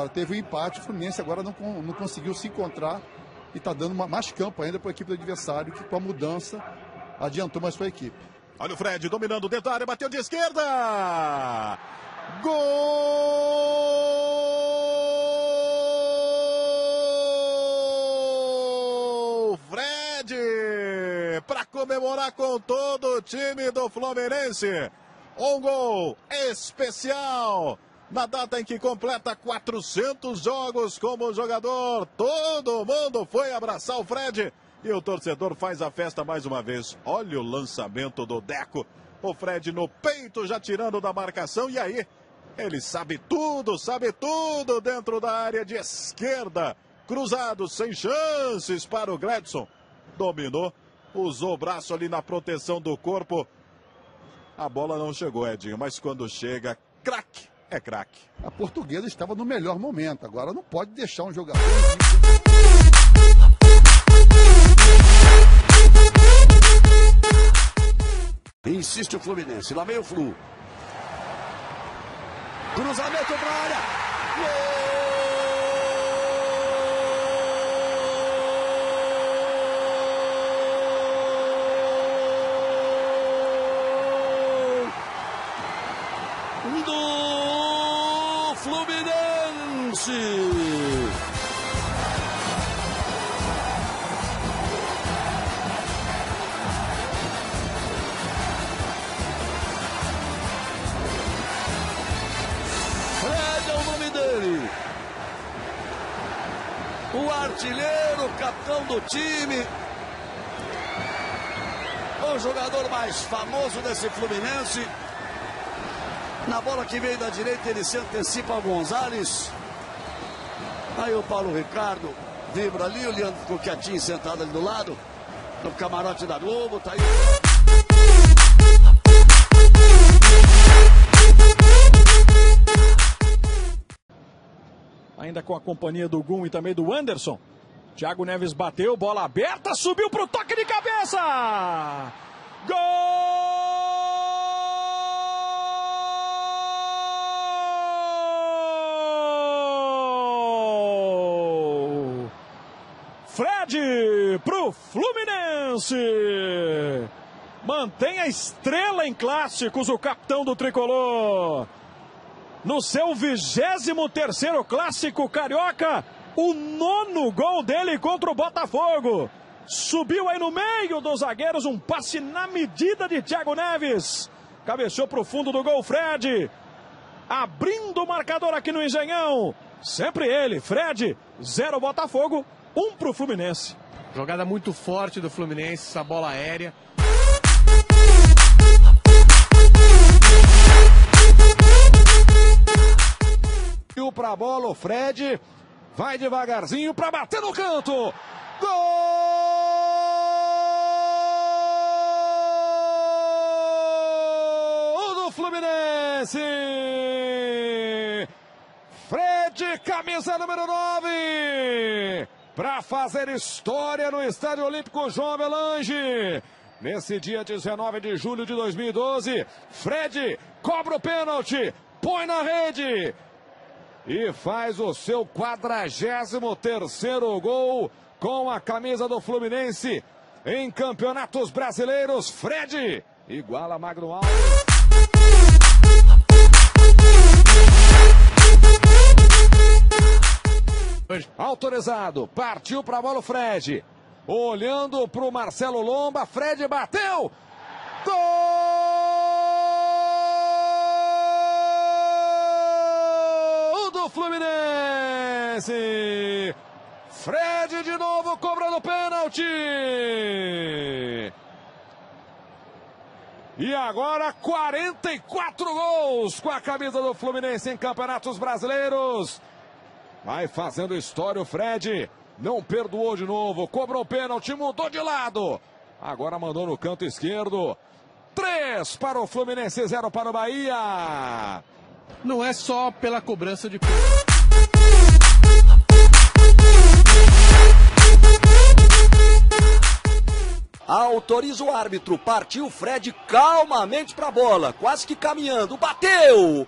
teve um empate, o Fluminense agora não conseguiu se encontrar e está dando mais campo ainda para a equipe do adversário, que com a mudança adiantou mais para a equipe. Olha o Fred dominando dentro da área, bateu de esquerda! Gol! Fred! Para comemorar com todo o time do Fluminense. Um gol especial na data em que completa 400 jogos como jogador. Todo mundo foi abraçar o Fred e o torcedor faz a festa mais uma vez. Olha o lançamento do Deco. O Fred no peito já tirando da marcação e aí ele sabe tudo dentro da área de esquerda. Cruzado, sem chances para o Gladson. Dominou, usou o braço ali na proteção do corpo. A bola não chegou, Edinho, mas quando chega, craque, é craque. A Portuguesa estava no melhor momento, agora não pode deixar um jogador... Insiste o Fluminense, lá vem o Flu. Cruzamento para a área. Gol do Fluminense. O artilheiro, o capitão do time, o jogador mais famoso desse Fluminense. Na bola que veio da direita, ele se antecipa ao Gonzalez. Aí o Paulo Ricardo vibra ali, o Leandro ficou quietinho, sentado ali do lado, no camarote da Globo, tá aí. Ainda com a companhia do Gum e também do Anderson. Thiago Neves bateu, bola aberta, subiu para o toque de cabeça! Gol! Fred pro Fluminense! Mantém a estrela em clássicos, o capitão do tricolor. No seu 23º clássico carioca, o 9º gol dele contra o Botafogo. Subiu aí no meio dos zagueiros, um passe na medida de Thiago Neves. Cabeceou para o fundo do gol, Fred. Abrindo o marcador aqui no Engenhão. Sempre ele, Fred, 0 Botafogo, 1 para o Fluminense. Jogada muito forte do Fluminense, essa bola aérea. Para a bola, o Fred vai devagarzinho para bater no canto. Gol do Fluminense. Fred, camisa número 9, para fazer história no Estádio Olímpico João Avelange. Nesse dia 19 de julho de 2012, Fred cobra o pênalti, põe na rede e faz o seu 43º gol com a camisa do Fluminense em campeonatos brasileiros. Fred iguala Magno Alves. Autorizado, partiu para a bola o Fred. Olhando para o Marcelo Lomba, Fred bateu. Gol! Fluminense. Fred de novo cobrando pênalti. E agora 44 gols com a camisa do Fluminense em campeonatos brasileiros. Vai fazendo história o Fred. Não perdoou de novo. Cobrou pênalti, mudou de lado. Agora mandou no canto esquerdo. 3 para o Fluminense, 0 para o Bahia. Não é só pela cobrança de pênalti. Ao Autoriza o árbitro. Partiu o Fred calmamente para a bola. Quase que caminhando. Bateu!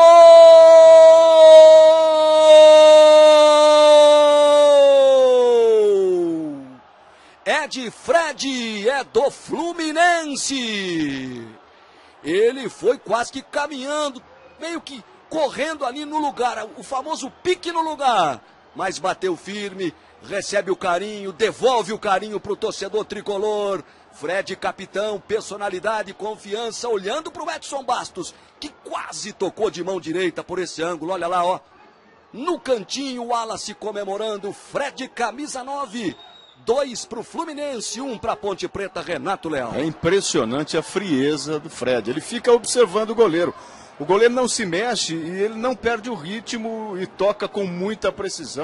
Gol! É de Fred. É do Fluminense. Ele foi quase que caminhando. Meio que correndo ali no lugar. O famoso pique no lugar. Mas bateu firme. Recebe o carinho, devolve o carinho para o torcedor tricolor. Fred, capitão, personalidade, confiança, olhando para o Edson Bastos, que quase tocou de mão direita por esse ângulo. Olha lá, ó. No cantinho, o Wallace comemorando. Fred, camisa 9. 2 para o Fluminense, 1 para a Ponte Preta, Renato Leal. É impressionante a frieza do Fred. Ele fica observando o goleiro. O goleiro não se mexe e ele não perde o ritmo e toca com muita precisão.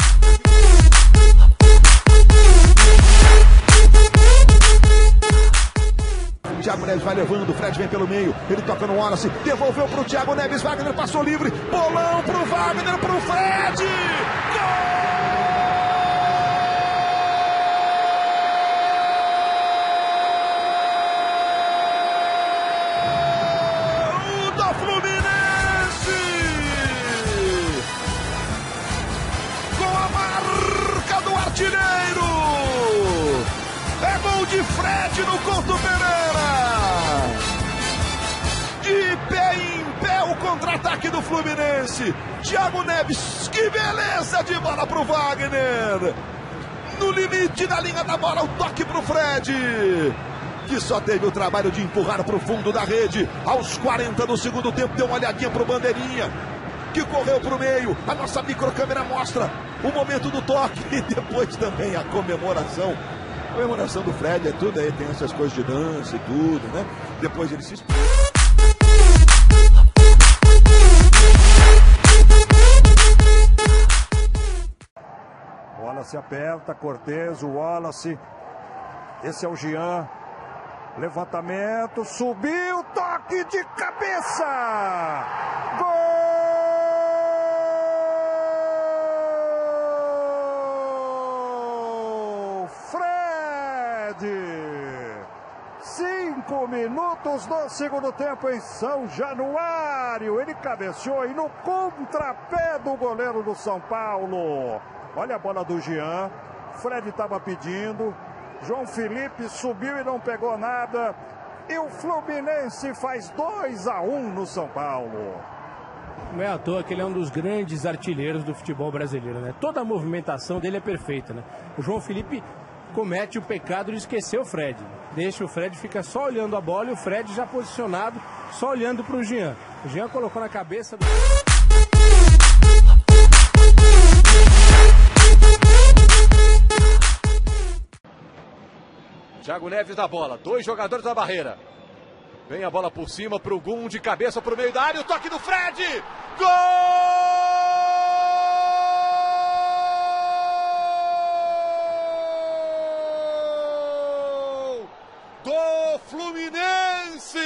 Thiago Neves vai levando, o Fred vem pelo meio, ele toca no Wallace, devolveu pro Thiago Neves, Wagner passou livre, bolão pro Wagner, pro Fred! Gol do Fluminense! Com a marca do artilheiro! É gol de Fred no Couto Pereira! De pé em pé o contra-ataque do Fluminense. Thiago Neves, que beleza de bola pro Wagner. No limite da linha da bola, o toque pro Fred, que só teve o trabalho de empurrar pro fundo da rede. Aos 40 do segundo tempo, deu uma olhadinha pro Bandeirinha, que correu pro meio. A nossa microcâmera mostra o momento do toque e depois também a comemoração. A comemoração do Fred é tudo aí, tem essas coisas de dança e tudo, né? Depois ele se explica. Wallace aperta, Cortez, o Wallace. Esse é o Jean. Levantamento, subiu, toque de cabeça! Gol! Fred! 5 minutos do segundo tempo em São Januário. Ele cabeceou aí no contrapé do goleiro do São Paulo. Olha a bola do Jean. Fred estava pedindo. João Felipe subiu e não pegou nada. E o Fluminense faz 2-1 no São Paulo. Não é à toa que ele é um dos grandes artilheiros do futebol brasileiro, né? Toda a movimentação dele é perfeita, né? O João Felipe comete o pecado de esquecer o Fred. Deixa o Fred, fica só olhando a bola e o Fred já posicionado, só olhando para o Jean. O Jean colocou na cabeça do... Thiago Neves na bola, 2 jogadores na barreira. Vem a bola por cima pro Gum, de cabeça pro meio da área, o toque do Fred! Gol! Do Fluminense!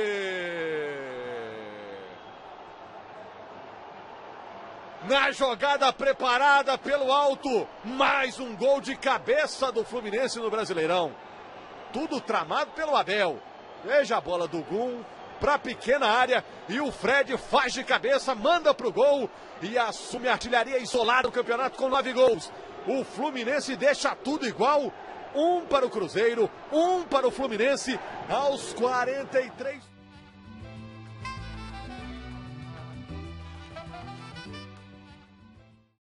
Na jogada preparada pelo alto, mais um gol de cabeça do Fluminense no Brasileirão. Tudo tramado pelo Abel. Veja a bola do Gum para a pequena área e o Fred faz de cabeça, manda para o gol e assume a artilharia isolada do campeonato com 9 gols. O Fluminense deixa tudo igual. 1 para o Cruzeiro, 1 para o Fluminense aos 43.